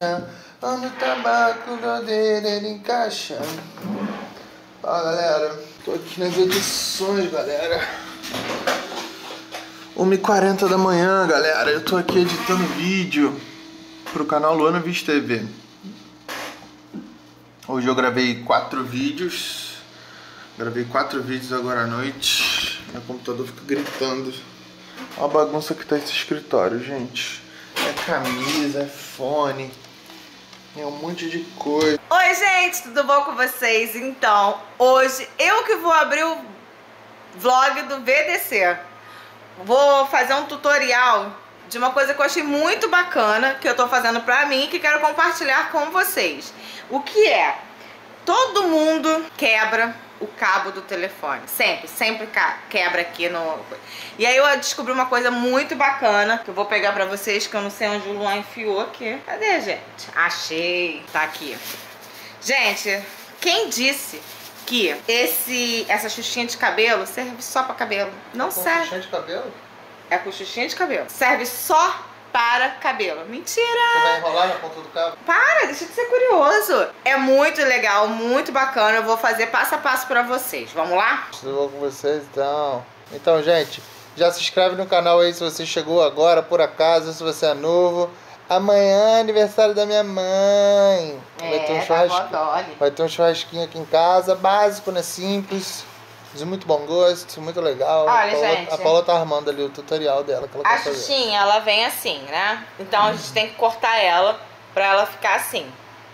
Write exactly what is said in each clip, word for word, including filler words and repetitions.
Onde o tabaco dele ele encaixa. Fala, galera. Tô aqui nas edições, galera. uma e quarenta da manhã, galera. Eu tô aqui editando vídeo pro canal Luana Viz T V. Hoje eu gravei quatro vídeos. Gravei quatro vídeos agora à noite. Meu computador fica gritando. Olha a bagunça que tá esse escritório, gente. É camisa, é fone, é um monte de coisa. Oi, gente, tudo bom com vocês? Então, hoje eu que vou abrir o vlog do V D C. Vou fazer um tutorial de uma coisa que eu achei muito bacana, que eu tô fazendo pra mim e que quero compartilhar com vocês. O que é? Todo mundo quebra o cabo do telefone. Sempre, sempre quebra aqui no... E aí eu descobri uma coisa muito bacana, que eu vou pegar pra vocês, que eu não sei onde o Luan enfiou aqui. Cadê, gente? Achei. Tá aqui. Gente, quem disse que esse, essa xuxinha de cabelo serve só pra cabelo? Não serve. Com xuxinha de cabelo? É com xuxinha de cabelo. Serve só para cabelo. Mentira! Você vai enrolar na ponta do cabo? Para, deixa de ser curioso. É muito legal, muito bacana. Eu vou fazer passo a passo pra vocês. Vamos lá? Tudo bom com vocês, então? Então, gente, já se inscreve no canal aí se você chegou agora, por acaso, se você é novo. Amanhã é aniversário da minha mãe. É, vai ter um da churrasquinho. vó Dolly. Vai ter um churrasquinho aqui em casa, básico, né? Simples. De muito bom gosto, muito legal. Olha, a Paula, gente. A Paula tá armando ali o tutorial dela que ela A quer fazer. xuxinha, ela vem assim, né? Então a gente tem que cortar ela pra ela ficar assim.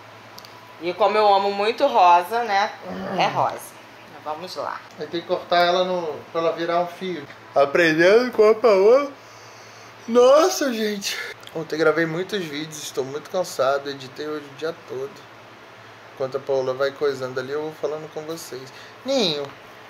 E como eu amo muito rosa, né? É rosa. Vamos lá. Aí tem que cortar ela no, pra ela virar um fio. Aprendendo com a Paola. Nossa, gente. Ontem gravei muitos vídeos, estou muito cansado. Editei hoje o dia todo. Enquanto a Paola vai coisando ali, eu vou falando com vocês. Ninho.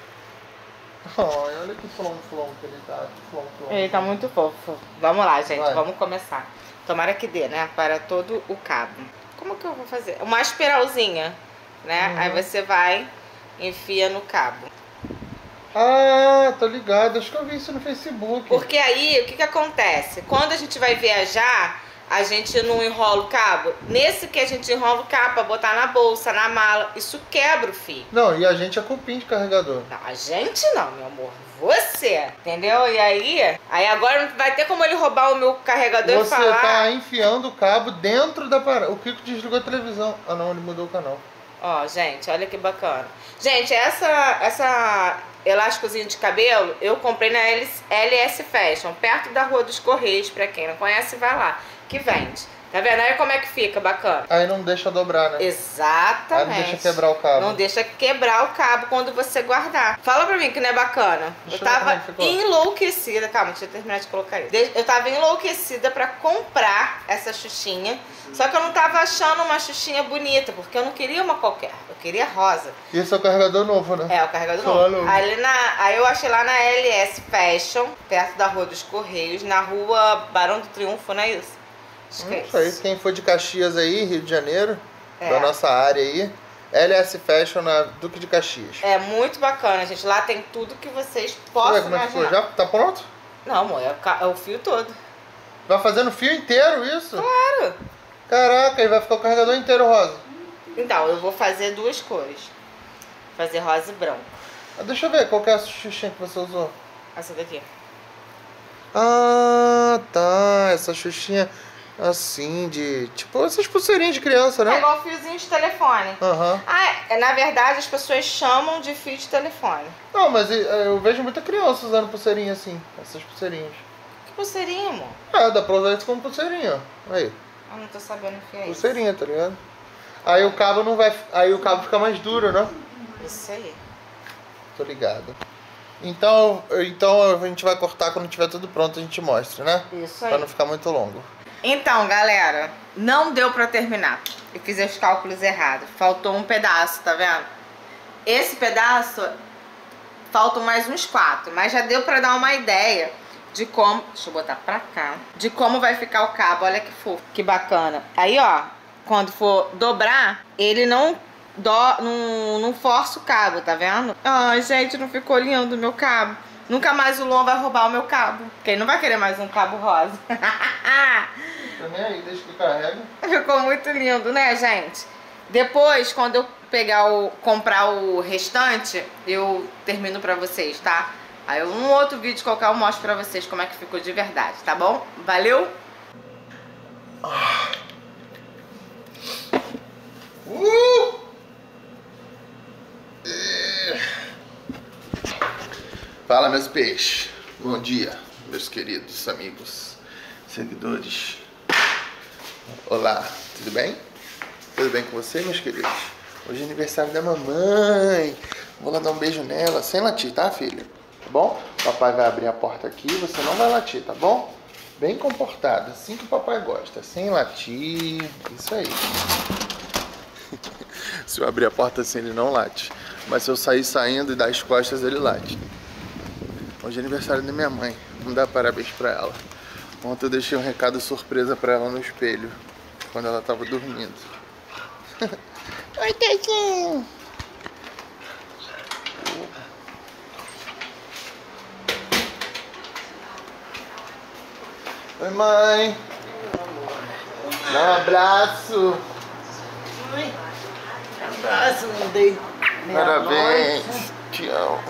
Ai, olha que flom-flom que ele tá. Flom, flom. Ele tá muito fofo. Vamos lá, gente. Vai. Vamos começar. Tomara que dê, né? Para todo o cabo. Como que eu vou fazer? Uma espiralzinha, né? Uhum. Aí você vai, enfia no cabo. Ah, tô ligado. Acho que eu vi isso no Facebook. Porque aí, o que que acontece? Quando a gente vai viajar, a gente não enrola o cabo. Nesse que a gente enrola o cabo pra botar na bolsa, na mala, isso quebra o fio. Não, e a gente é cupim de carregador. Não, a gente não, meu amor. Você, entendeu? E aí, aí agora não vai ter como ele roubar o meu carregador Você e falar... tá enfiando o cabo dentro da parada. O Kiko desligou a televisão. Ah não, ele mudou o canal. Ó, gente, olha que bacana. Gente, essa, essa elásticozinho de cabelo eu comprei na L S Fashion, perto da Rua dos Correios. Pra quem não conhece, vai lá, que vende. Tá vendo? Aí como é que fica bacana? Aí não deixa dobrar, né? Exatamente. Aí não deixa quebrar o cabo. Não deixa quebrar o cabo quando você guardar. Fala pra mim que não é bacana. Deixa eu eu ver como é tava que ficou. enlouquecida. Calma, deixa eu terminar de colocar isso. Eu tava enlouquecida pra comprar essa xuxinha. Só que eu não tava achando uma xuxinha bonita, porque eu não queria uma qualquer. Eu queria rosa. E esse é o carregador novo, né? É, o carregador Só novo. novo. Aí, na, aí eu achei lá na L S Fashion, perto da Rua dos Correios, na Rua Barão do Triunfo, não é isso? Acho que é Isso aí, isso. quem for de Caxias aí, Rio de Janeiro, É. da nossa área aí, L S Fashion na Duque de Caxias. É muito bacana, gente. Lá tem tudo que vocês Deixa eu possam ver como é que ficou. imaginar. Já tá pronto? Não, amor, é o, ca- é o fio todo. Vai fazendo fio inteiro isso? Claro. Caraca, aí vai ficar o carregador inteiro rosa. Então, eu vou fazer duas cores. Fazer rosa e branco. Ah, deixa eu ver qual que é a xuxinha que você usou. Essa daqui. Ah, tá. Essa xuxinha assim de... Tipo essas pulseirinhas de criança, É né? igual fiozinho de telefone. Aham. Ah, é, na verdade as pessoas chamam de fio de telefone. Não, mas eh, eu vejo muita criança usando pulseirinha assim. Essas pulseirinhas. Que pulseirinha, amor? É, dá pra usar isso como pulseirinha, ó. Aí. Eu não tô sabendo o que é isso. Pulseirinha, tá ligado? Aí o cabo não vai... Aí o cabo fica mais duro, né? Isso aí. Tô ligado. Então, então a gente vai cortar quando tiver tudo pronto, a gente mostra, né? Isso aí. Pra não ficar muito longo. Então, galera, não deu pra terminar. Eu fiz os cálculos errados. Faltou um pedaço, tá vendo? Esse pedaço, faltam mais uns quatro. Mas já deu pra dar uma ideia de como... Deixa eu botar pra cá. De como vai ficar o cabo. Olha que fofo, que bacana. Aí, ó, quando for dobrar, ele não... Do, não, não força o cabo, tá vendo? Ai, gente, não ficou lindo o meu cabo. Nunca mais o Luan vai roubar o meu cabo. Porque ele não vai querer mais um cabo rosa. Tô nem aí, deixa que carrega. Ficou muito lindo, né, gente? Depois, quando eu pegar o... comprar o restante, eu termino pra vocês, tá? Aí um outro vídeo qualquer eu mostro pra vocês como é que ficou de verdade, tá bom? Valeu? Uh! Fala, meus peixes. Bom dia, meus queridos amigos, seguidores. Olá, tudo bem? Tudo bem com você, meus queridos? Hoje é aniversário da mamãe. Vou lá dar um beijo nela, sem latir, tá, filha? Tá bom? O papai vai abrir a porta aqui, você não vai latir, tá bom? Bem comportado, assim que o papai gosta, sem latir. Isso aí. Se eu abrir a porta assim, ele não late. Mas se eu sair saindo e dar as costas, ele late. Hoje é aniversário da minha mãe. Vamos dar parabéns pra ela. Ontem eu deixei um recado surpresa pra ela no espelho, quando ela tava dormindo. Oi, Tequinho! Oi, mãe! Dá um abraço! Oi! Abraço, não dei. Parabéns! Te amo!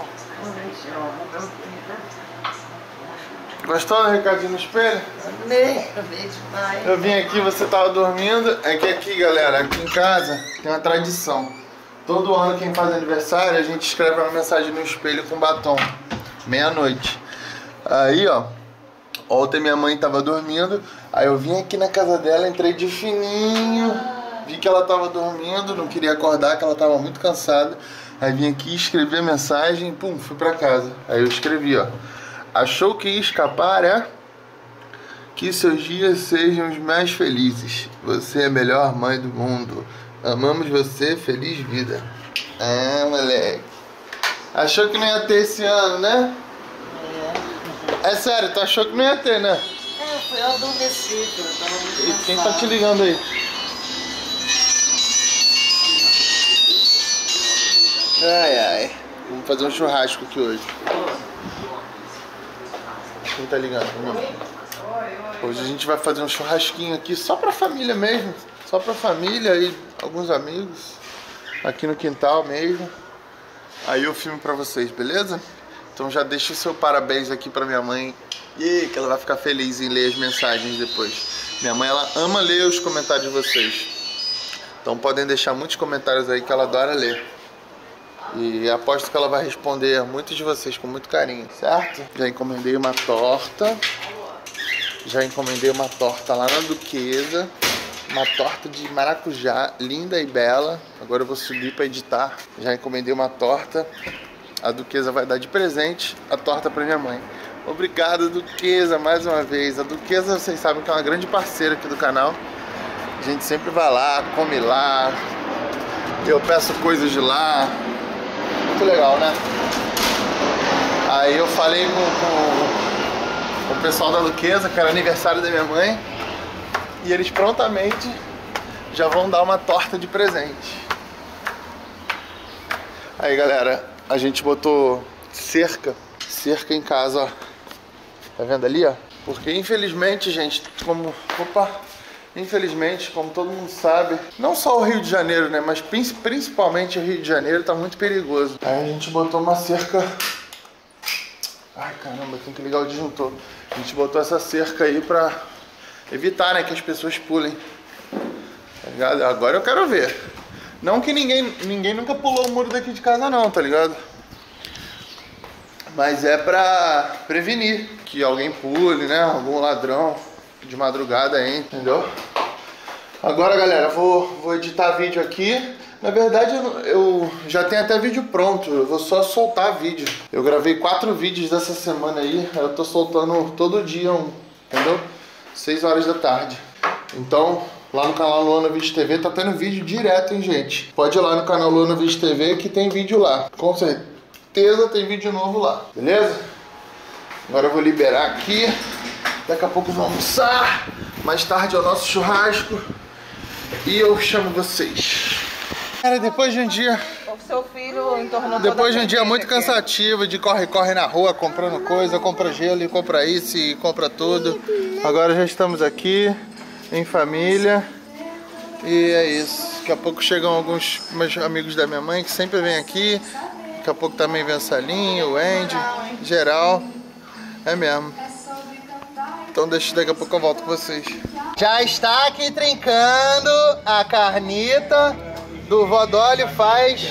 Gostou do recadinho no espelho? Amei, amei demais. Eu vim aqui, você tava dormindo. É que aqui, galera, aqui em casa tem uma tradição. Todo ano quem faz aniversário, a gente escreve uma mensagem no espelho com batom. Meia-noite. Aí, ó. Ontem minha mãe tava dormindo. Aí eu vim aqui na casa dela, entrei de fininho. Vi que ela tava dormindo, não queria acordar, que ela tava muito cansada. Aí vim aqui escrever a mensagem, pum, fui pra casa. Aí eu escrevi, ó. Achou que ia escapar, é? Que seus dias sejam os mais felizes. Você é a melhor mãe do mundo. Amamos você, feliz vida. Ah, moleque. Achou que não ia ter esse ano, né? É. É sério, tu achou que não ia ter, né? É, foi adormecido, eu tava muito E quem tá te ligando aí? Ai, ai. Vamos fazer um churrasco aqui hoje. Quem tá ligando? Hoje a gente vai fazer um churrasquinho aqui só pra família mesmo. Só pra família e alguns amigos. Aqui no quintal mesmo. Aí eu filmo pra vocês, beleza? Então já deixa o seu parabéns aqui pra minha mãe. E que ela vai ficar feliz em ler as mensagens depois. Minha mãe, ela ama ler os comentários de vocês. Então podem deixar muitos comentários aí que ela adora ler. E aposto que ela vai responder a muitos de vocês com muito carinho, certo? Já encomendei uma torta. Já encomendei uma torta lá na Duquesa. Uma torta de maracujá, linda e bela. Agora eu vou subir para editar. Já encomendei uma torta. A Duquesa vai dar de presente a torta para minha mãe. Obrigado, Duquesa, mais uma vez. A Duquesa, vocês sabem que é uma grande parceira aqui do canal. A gente sempre vai lá, come lá. Eu peço coisas de lá. Muito legal, né? Aí eu falei com, com, com o pessoal da Duquesa, que era aniversário da minha mãe. E eles prontamente já vão dar uma torta de presente. Aí, galera, a gente botou cerca, cerca em casa, ó. Tá vendo ali, ó? Porque infelizmente, gente, como... Opa! Infelizmente, como todo mundo sabe, não só o Rio de Janeiro, né? Mas principalmente o Rio de Janeiro tá muito perigoso. Aí a gente botou uma cerca... Ai, caramba, tem que ligar o disjuntor. A gente botou essa cerca aí pra evitar, né, que as pessoas pulem. Tá ligado? Agora eu quero ver. Não que ninguém, ninguém nunca pulou o muro daqui de casa não, tá ligado? Mas é pra prevenir que alguém pule, né? Algum ladrão de madrugada aí, entendeu? Agora, galera, vou, vou editar vídeo aqui. Na verdade, eu, eu já tenho até vídeo pronto. Eu vou só soltar vídeo. Eu gravei quatro vídeos dessa semana aí. Eu tô soltando todo dia um, entendeu? seis horas da tarde. Então, lá no canal Luana Vídeo T V tá tendo vídeo direto, hein, gente? Pode ir lá no canal Luana Vídeo T V que tem vídeo lá. Com certeza tem vídeo novo lá, beleza? Agora eu vou liberar aqui. Daqui a pouco vou almoçar. Mais tarde é o nosso churrasco. E eu chamo vocês. Cara, depois de um dia... O seu filho entornou Depois de um dia muito cansativo, de corre-corre na rua, comprando coisa, compra gelo e compra isso e compra tudo. Agora já estamos aqui. em família. E é isso. Daqui a pouco chegam alguns meus amigos da minha mãe que sempre vêm aqui. Daqui a pouco também vem a Salinha, o Andy, geral. É mesmo. Então deixa, daqui a pouco eu volto com vocês. Já está aqui trincando a carnita do Vó Dolly faz...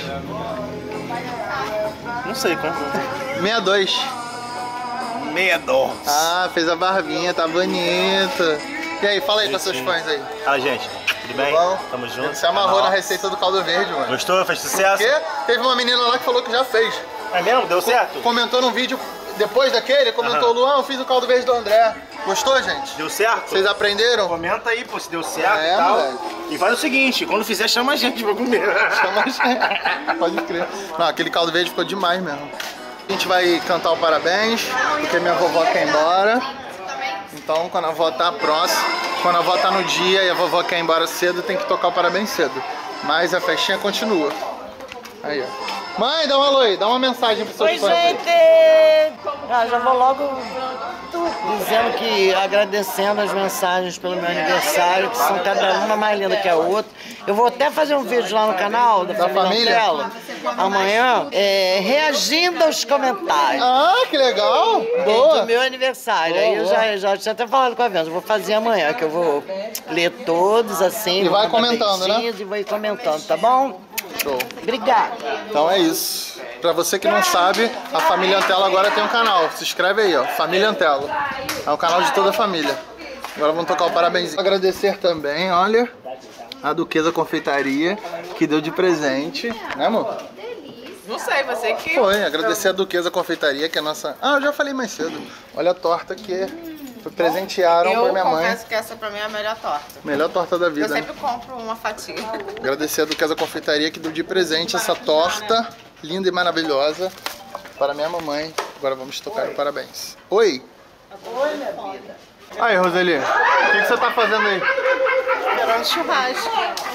Não sei quanto. sessenta e dois. sessenta e dois. Ah, fez a barbinha, tá bonita. E aí, fala aí para seus fãs aí. Fala, gente. Tudo bem? Bom? Tamo junto. Você amarrou Nossa. na receita do caldo verde, mano. Gostou? Fez sucesso? Porque teve uma menina lá que falou que já fez. É mesmo? Deu certo? Comentou num vídeo depois daquele, comentou, Luan, eu fiz o caldo verde do André. Gostou, gente? Deu certo? Vocês aprenderam? Comenta aí, pô, se deu certo É, e tal. moleque. E faz o seguinte, quando fizer, chama a gente pra comer. Chama a gente. Pode crer. Não, aquele caldo verde ficou demais mesmo. A gente vai cantar o parabéns, porque minha vovó quer ir embora. Então, quando a avó tá próxima, quando a avó tá no dia e a vovó quer ir embora cedo, tem que tocar o parabéns cedo. Mas a festinha continua. Aí, ó. Mãe, dá um alô aí, dá uma mensagem pros seus Oi, fãs aí. gente! Ah, já vou logo dizendo que, agradecendo as mensagens pelo meu aniversário, que são cada uma mais linda que a outra. Eu vou até fazer um vídeo lá no canal da, Da família? Nutella, amanhã, é, reagindo aos comentários. Ah, que legal! Do Boa! meu aniversário. Boa, Aí eu boa. já, já tinha até falado com a Vênus, eu vou fazer amanhã, que eu vou ler todos assim. E vou vai mandar comentando, né? beijinhos E vai comentando, tá bom? Show! Obrigada. Então é isso. Pra você que não sabe, a família Antelo agora tem um canal. Se inscreve aí, ó. Família Antelo. É um canal de toda a família. Agora vamos tocar o parabéns. Agradecer também, olha, a Duquesa Confeitaria, que deu de presente, né, amor? Não sei, você que... Foi, agradecer a Duquesa Confeitaria, que é a nossa... Ah, eu já falei mais cedo. Olha a torta que presentearam Eu pra minha mãe. confesso que essa pra mim é a melhor torta. Melhor torta da Eu vida. sempre compro uma fatia. Agradecer a Duquesa Confeitaria que deu de presente essa torta linda e maravilhosa para minha mamãe. Agora vamos tocar o parabéns. Oi! Oi, minha vida. Aí, Roseli, o que, que você tá fazendo aí? Esperando churrasco.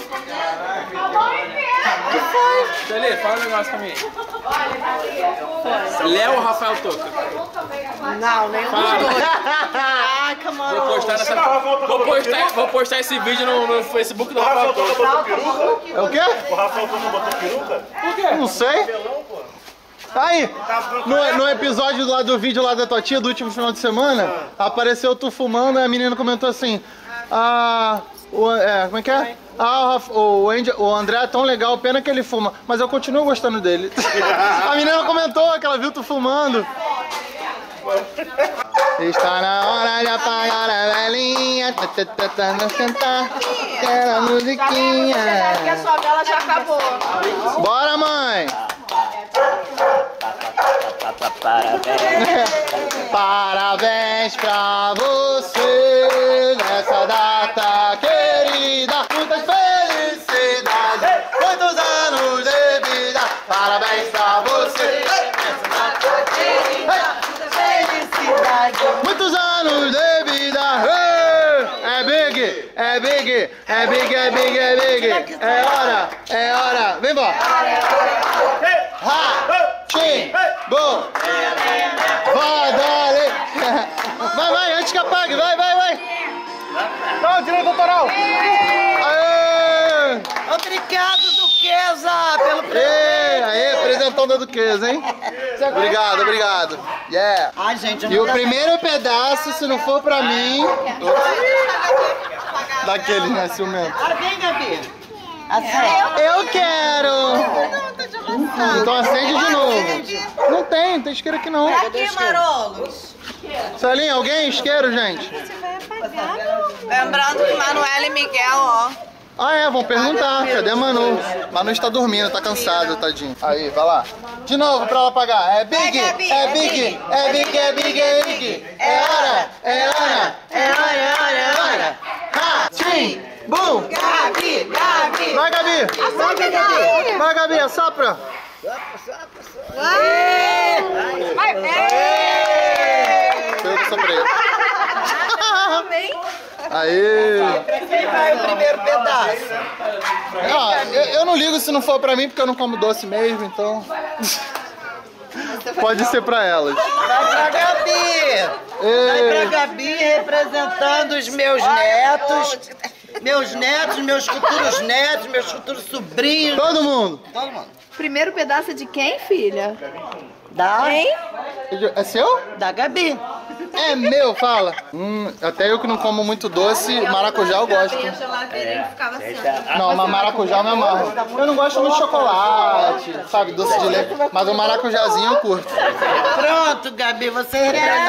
Dali, fala um negócio pra mim. Léo ou Rafael Toca? Não, nenhum dos Fala. dois. Ai, Vou camarão. postar, nessa... vou, postar, vou postar esse vídeo no, no Facebook do Rafael Toca. É o quê? O Rafael Toca botou peruca? Por quê? Não sei. Aí, no, no episódio lá do vídeo lá da tua tia, do último final de semana, apareceu tu fumando e a menina comentou assim, ah, o, é, como é que é? Ah, o, Raf- o, Andy, o André é tão legal, pena que ele fuma, mas eu continuo gostando dele. A menina comentou que ela viu tu fumando. Está na hora de apagar a velhinha, tá, tá, tá, tá, não cantar aquela musiquinha. Que a sua vela já acabou. Bora, mãe! Parabéns pra você nessa data querida. Muitas felicidades, muitos anos de vida. Parabéns pra você nessa data querida. Muitos anos de vida. É big, é big, é big, é big, é big. É hora, é hora. Vem embora. Ha! Tim! Bom! Vai, Dolly! Vai, vai, antes que apague, vai, vai, vai! Não, direito autoral! Aê! Obrigado, Duquesa, pelo Aê, presente. aê, presentão da Duquesa, hein? Obrigado, obrigado. Yeah! Ai, gente, eu E não o primeiro pedaço, se não for pra mim... Daquele, né, ciumento? Ah, vem, Gabi. Assim. Eu quero! Então acende de novo. Não tem, não tem isqueiro aqui não. Aqui, Marolos. Salinha, alguém isqueiro, gente? Lembrando que Manuela e Miguel, ó. Ah, é, vão perguntar. Cadê a Manu? Manu está dormindo, tá cansado, tadinho. Aí, vai lá. De novo pra ela apagar. É big, Vai, Gabi, é é big, big. é big, é big, é big. É hora, é hora, é hora, é hora, é hora. Ha, tchim, bum. Gabi, Gabi. Vai, Gabi. Vai, Gabi. Vai, Gabi, assopra. Foi eu que soprei. Aê! Quem vai o primeiro pedaço? Ah, eu, eu não ligo se não for pra mim, porque eu não como doce mesmo, então... Pode ser pra elas. Vai pra Gabi! Vai pra Gabi representando os meus netos. Meus netos, meus futuros netos, meus futuros sobrinhos. Todo mundo. Todo mundo. Primeiro pedaço é de quem, filha? Da, Hein? É seu? da Gabi. É meu, fala. Hum, até eu que não como muito doce, maracujá eu gosto. Não, mas maracujá eu me amarro. Eu não gosto muito de chocolate, sabe, doce de leite, mas o maracujazinho eu curto. Pronto, Gabi, você representa.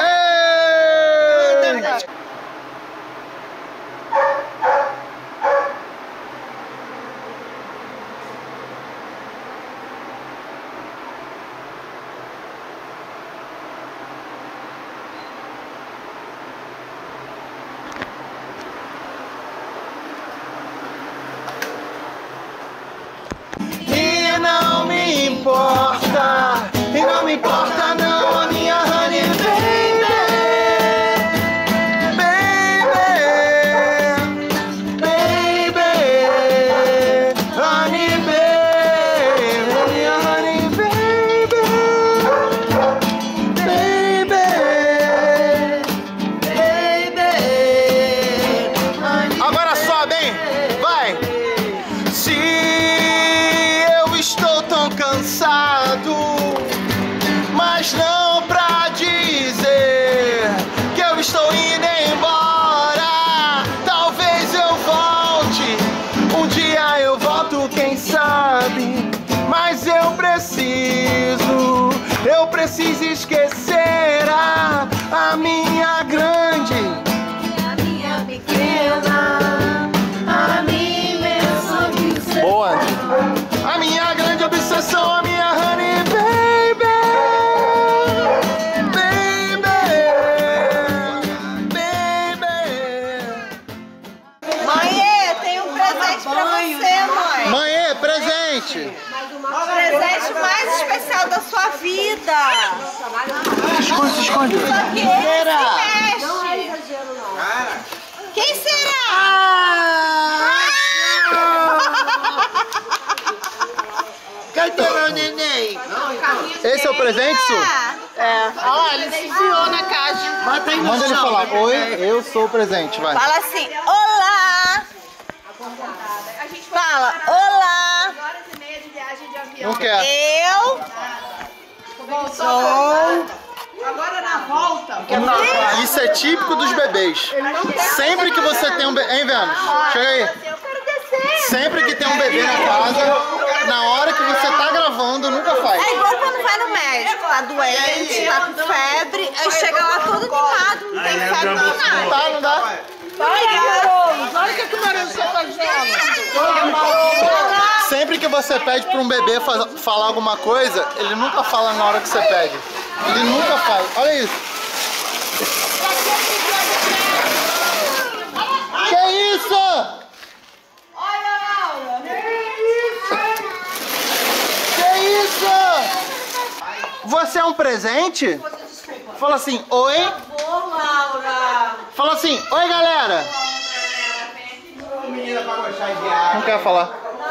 Ei! E não me importa, e não me importa não, a minha honey baby, baby, baby, honey baby, minha honey baby, baby, baby. Agora sobe, hein? Vai! Se eu estou tão cansado, mas não pra dizer que eu estou indo embora. Talvez eu volte, um dia eu volto, quem sabe. Mas eu preciso, eu preciso esquecer a, a minha grande, a minha pequena, a minha imensa obsessão. Boa, a minha grande obsessão, a minha honey baby, baby, baby. Mãe, tem um presente pra você, mãe. Mãe, é presente. O presente mais especial da sua vida. Esconde, se esconde. Quem será? Quem será? Cadê meu neném? Esse é o presente, Su? É. Olha, ele se enfiou na caixa. Bota aí no Manda ele chão. falar, oi, eu sou o presente, vai. Fala assim, olá. Fala, olá. Não quer. Eu sou... Agora na volta. Isso é típico dos bebês. Sempre que você tem um bebê... Hein, Vênus? Chega aí. Eu quero descer. Sempre que tem um bebê na casa, na hora que você tá gravando, nunca faz. É igual quando vai no médico, tá doente, tá com febre, aí chega lá todo animado, não tem febre, não tem nada. Tá, não dá? Olha o que o marido está fazendo. Sempre que você pede pra um bebê faz- falar alguma coisa, ele nunca fala na hora que você pede. Ele nunca faz. Olha isso. Que isso? Que isso? Você é um presente? Fala assim, oi. Fala assim, oi galera. Não quer falar.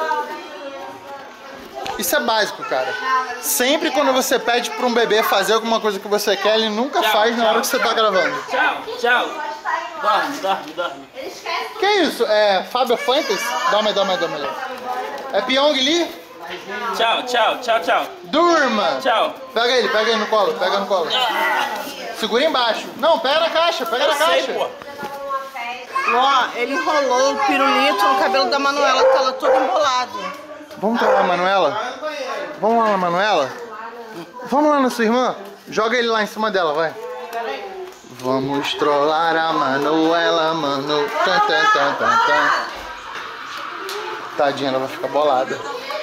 Isso é básico, cara. Sempre quando você pede pra um bebê fazer alguma coisa que você quer, ele nunca faz na hora que você tá gravando. Tchau, tchau. Dorme, dorme, dorme. Que isso? É Fábio Fuentes? Dorme, dorme, dorme. É Pyong Lee? Tchau, tchau, tchau, tchau. Durma! Tchau. Pega ele, pega ele no colo, pega no colo. Segura embaixo. Não, pega na caixa, pega na Sei, caixa. pô. Ó, ele enrolou o pirulito no cabelo da Manuela, que ela todo embolado. Vamos lá, Manuela? Vamos lá, Manuela? Vamos lá na sua irmã? Joga ele lá em cima dela, vai. Vamos trollar a Manuela, mano. Tan, tan, tan, tan, tan. Tadinha, ela vai ficar bolada.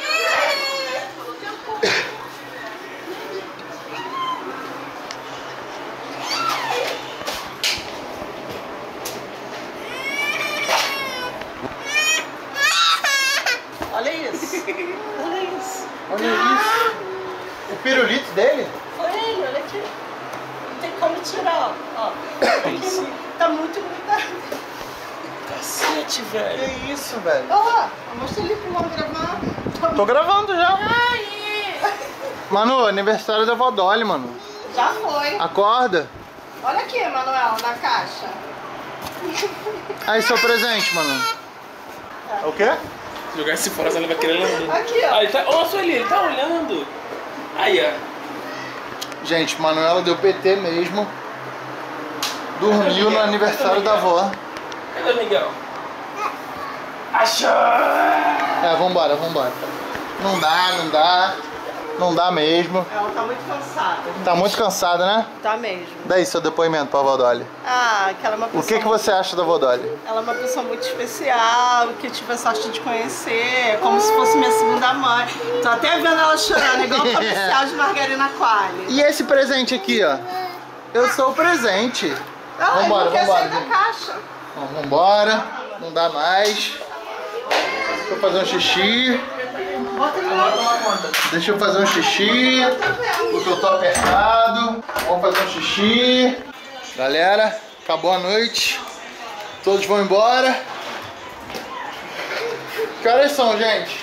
Olha isso. Olha isso. Olha isso. O pirulito dele? Foi ele, olha aqui. Não tem como tirar, ó. Ó. Tá muito grudado. Cacete, velho. Que isso, velho? Ó, mostra ali pro homem gravar. Tô gravando já. Aí. Manu, aniversário da vó Dolly, mano. Já foi. Acorda. Olha aqui, Manuel, na caixa. Aí, seu presente, mano. O quê? Se jogar esse fora, ela vai querer lamber. Aqui, ó. Ah, ele tá... Ó, Sueli, ele tá olhando. Aí, ó. Gente, Manuela deu P T mesmo. Dormiu no aniversário da avó. Cadê o Miguel? Achou! É, vambora, vambora. Não dá, não dá. Não dá mesmo. Ela tá muito cansada. Tá muito cansada, né? Tá mesmo. Daí seu depoimento pra vó Dolly. Ah, que ela é uma O pessoa... que, que você acha da vó Dolly? Ela é uma pessoa muito especial, que tive a sorte de conhecer, como se fosse minha segunda mãe. Tô até vendo ela chorando, igual o comercial de Margarina Qualley. E esse presente aqui, ó? Eu sou o presente. Ah, Vambora, ele não quer vambora, sair da gente. caixa. Então, vambora. Não dá mais. Deixa eu fazer um xixi. Deixa eu fazer um xixi. Porque eu tô apertado. Vamos fazer um xixi. Galera, acabou a noite. Todos vão embora. Que horas são, gente?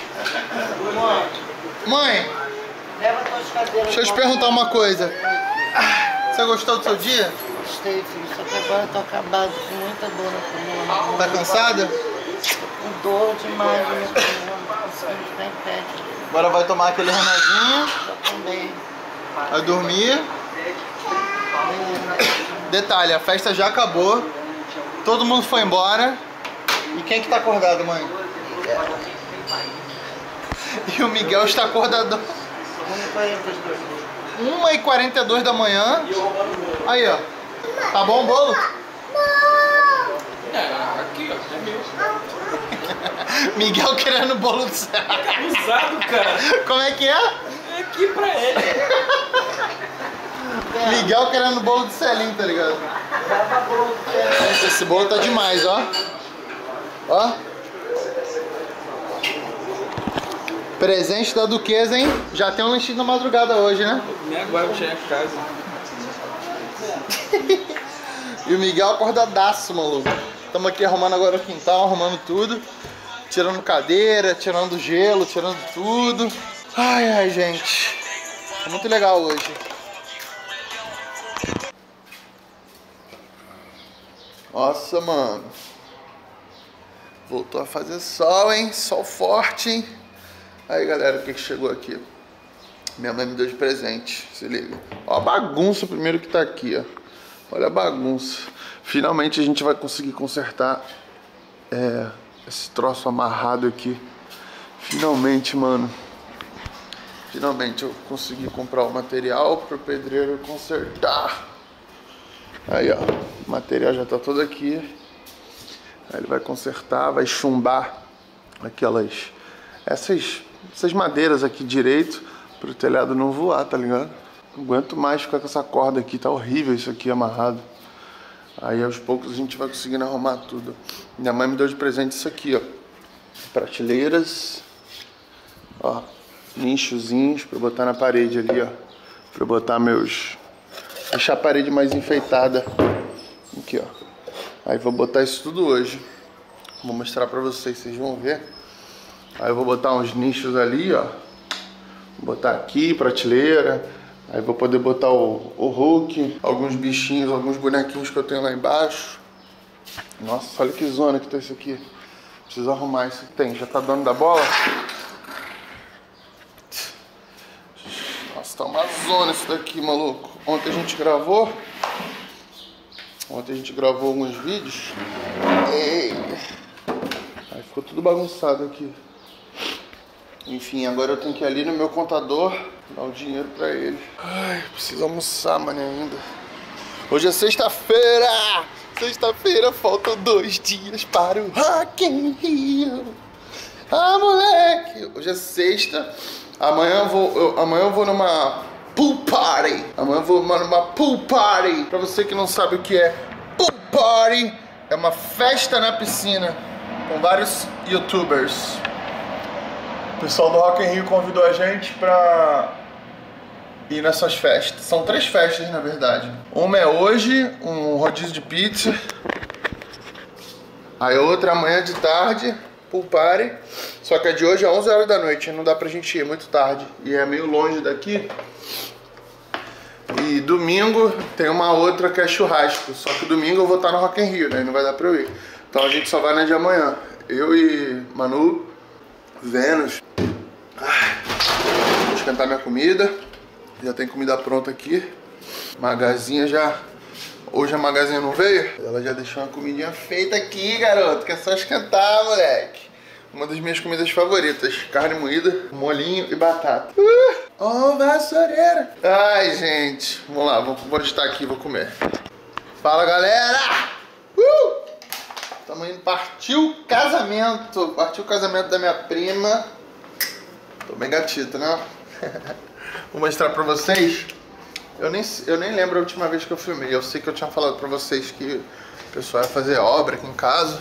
Mãe, Leva tuas cadeiras. deixa eu te perguntar uma coisa. Você gostou do seu dia? Gostei, filho. Só que agora eu tô acabado com muita dor na coluna. Tá cansada? Com dor demais na minha coluna. Não tô conseguindo ficar em pé. Agora vai tomar aquele remedinho. Já também. Vai dormir. Detalhe, a festa já acabou. Todo mundo foi embora. E quem que tá acordado, mãe? E o Miguel está acordado. uma e quarenta e dois da manhã. Aí, ó. Tá bom o bolo? É, aqui, ó. É meu. Miguel querendo bolo do céu. Usado, cara. Como é que é? É aqui pra ele. Miguel querendo bolo do Celinho, tá ligado? Esse bolo tá demais, ó. Ó. Presente da Duquesa, hein? Já tem um lanchinho na madrugada hoje, né? Nem agora eu vou chegar em casa. E o Miguel acordadaço, maluco. Estamos aqui arrumando agora o quintal, arrumando tudo. Tirando cadeira, tirando gelo, tirando tudo. Ai, ai, gente. Tá muito legal hoje. Nossa, mano. Voltou a fazer sol, hein? Sol forte, hein? Aí, galera, o que que chegou aqui? Minha mãe me deu de presente, se liga. Ó a bagunça primeiro que tá aqui, ó. Olha a bagunça. Finalmente a gente vai conseguir consertar é, esse troço amarrado aqui. Finalmente, mano. Finalmente eu consegui comprar o material pro pedreiro consertar. Aí, ó. O material já tá todo aqui. Aí ele vai consertar, vai chumbar aquelas... Essas, essas madeiras aqui direito pro telhado não voar, tá ligado? Não aguento mais ficar com essa corda aqui, tá horrível isso aqui amarrado. Aí aos poucos a gente vai conseguindo arrumar tudo. Minha mãe me deu de presente isso aqui, ó. Prateleiras. Ó, nichozinhos pra botar na parede ali, ó. Pra botar meus... Deixar a parede mais enfeitada. Aqui, ó. Aí vou botar isso tudo hoje. Vou mostrar pra vocês, vocês vão ver. Aí eu vou botar uns nichos ali, ó. Vou botar aqui, prateleira. Aí vou poder botar o, o Hulk, alguns bichinhos, alguns bonequinhos que eu tenho lá embaixo. Nossa, olha que zona que tá isso aqui. Preciso arrumar isso que tem. Já tá dando da bola? Nossa, tá uma zona isso daqui, maluco. Ontem a gente gravou. Ontem a gente gravou alguns vídeos. Ei. Aí ficou tudo bagunçado aqui. Enfim, agora eu tenho que ir ali no meu contador dar o dinheiro pra ele. Ai, preciso almoçar, mano, ainda. Hoje é sexta-feira! Sexta-feira, faltam dois dias para o Rock in Rio. Ah, moleque! Hoje é sexta. Amanhã eu vou, eu, amanhã eu vou numa pool party. Amanhã eu vou numa pool party. Pra você que não sabe o que é pool party, é uma festa na piscina com vários youtubers. O pessoal do Rock in Rio convidou a gente pra ir nessas festas. São três festas, na verdade. Uma é hoje, um rodízio de pizza. Aí outra amanhã de tarde. pool party. Só que a de hoje é onze horas da noite, não dá pra gente ir, é muito tarde. E é meio longe daqui. E domingo tem uma outra que é churrasco. Só que domingo eu vou estar no Rock in Rio, né? Não vai dar pra eu ir. Então a gente só vai na de amanhã. Eu e Manu, Vênus. Vou esquentar minha comida. Já tem comida pronta aqui. Magazinha já... Hoje a Magazinha não veio. Ela já deixou uma comidinha feita aqui, garoto. Que é só esquentar, moleque. Uma das minhas comidas favoritas. Carne moída, molinho e batata. Uh! Oh, vassoureira. Ai, gente. Vamos lá, vou, vou editar aqui e vou comer. Fala, galera. Uh! Tamo indo. Partiu o casamento. Partiu o casamento da minha prima. Tô bem gatito, né? Vou mostrar pra vocês. Eu nem, eu nem lembro a última vez que eu filmei. Eu sei que eu tinha falado pra vocês que o pessoal ia fazer obra aqui em casa.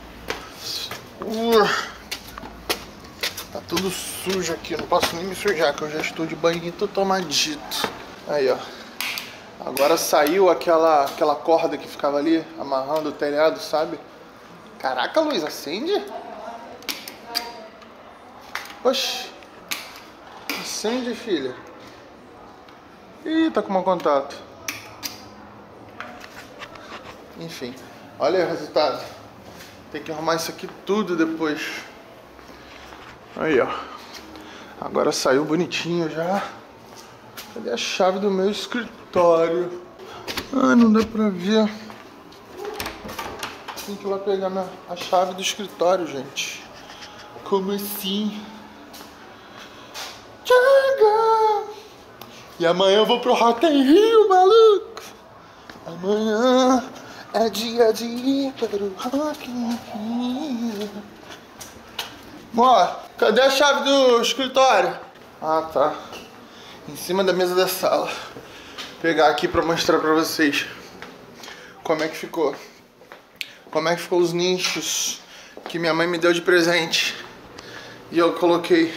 Uh, tá tudo sujo aqui. Eu não posso nem me sujar, que eu já estou de banho tomadito. Aí, ó. Agora saiu aquela, aquela corda que ficava ali, amarrando o telhado, sabe? Caraca, Luiz, acende? Oxi. Acende, filha. Ih, tá com mau contato. Enfim, olha aí o resultado. Tem que arrumar isso aqui tudo depois. Aí, ó. Agora saiu bonitinho já. Cadê a chave do meu escritório? Ah, não dá pra ver. Tem que ir lá pegar minha, a chave do escritório, gente. Como assim? Tchaga! E amanhã eu vou pro Rock in Rio, maluco. Amanhã é dia de ir para o Rock in Rio. Ó, cadê a chave do escritório? Ah, tá. Em cima da mesa da sala. Vou pegar aqui pra mostrar pra vocês como é que ficou. Como é que ficou os nichos que minha mãe me deu de presente. E eu coloquei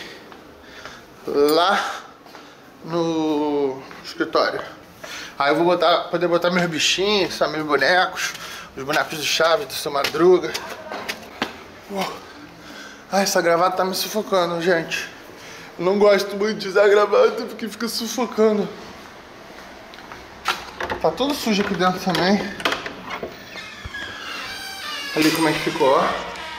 lá no escritório. Aí eu vou botar, poder botar meus bichinhos, sabe, meus bonecos, os bonecos de chave do Seu Madruga. Uh. Ai, essa gravata tá me sufocando, gente. Eu não gosto muito de usar gravata porque fica sufocando. Tá todo sujo aqui dentro também. Ali como é que ficou, ó.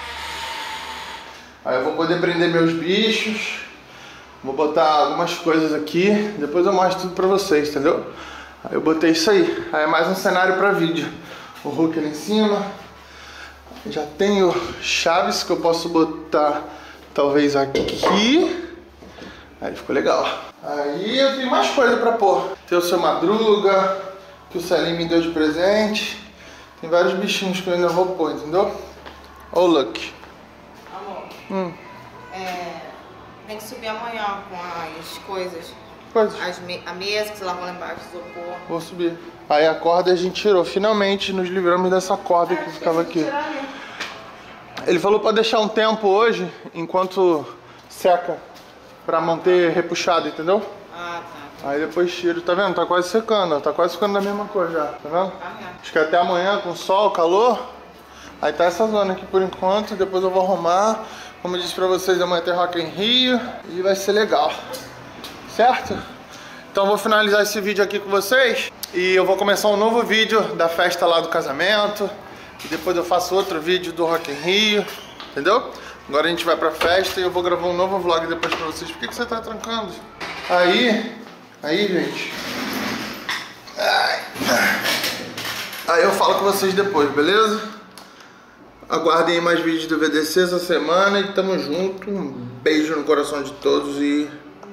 Aí eu vou poder prender meus bichos. Vou botar algumas coisas aqui, depois eu mostro tudo pra vocês, entendeu? Aí eu botei isso aí, aí é mais um cenário pra vídeo. O Hulk ali em cima. Já tenho chaves que eu posso botar, talvez aqui. Aí ficou legal. Aí eu tenho mais coisa pra pôr. Tem o Seu Madruga, que o Celinho me deu de presente. Tem vários bichinhos que eu ainda vou pôr, entendeu? Olha o Luck. Amor, Hum. é... tem que subir amanhã com as coisas. Coisas. As me a mesa que você lavou lá embaixo, isopor. Vou subir. Aí a corda a gente tirou. Finalmente nos livramos dessa corda que ficava aqui. Ele falou pra deixar um tempo hoje, enquanto seca, pra manter repuxado, entendeu? Ah, tá. Aí depois tiro. Tá vendo? Tá quase secando, ó. Tá quase ficando da mesma cor já. Tá vendo? Tá vendo? Acho que até amanhã com sol, calor. Aí tá essa zona aqui por enquanto. Depois eu vou arrumar. Como eu disse pra vocês, amanhã tem Rock in Rio. E vai ser legal. Certo? Então eu vou finalizar esse vídeo aqui com vocês. E eu vou começar um novo vídeo da festa lá do casamento. E depois eu faço outro vídeo do Rock in Rio. Entendeu? Agora a gente vai pra festa e eu vou gravar um novo vlog depois pra vocês. Por que, que você tá trancando? Aí, aí, gente. Ai. Aí eu falo com vocês depois, beleza? Aguardem mais vídeos do V D C essa semana e tamo junto. Um beijo no coração de todos e...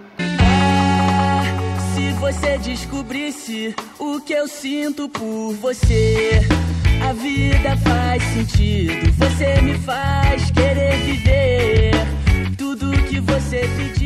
Se você descobrisse o que eu sinto por você, a vida faz sentido. Você me faz querer viver tudo que você pediu.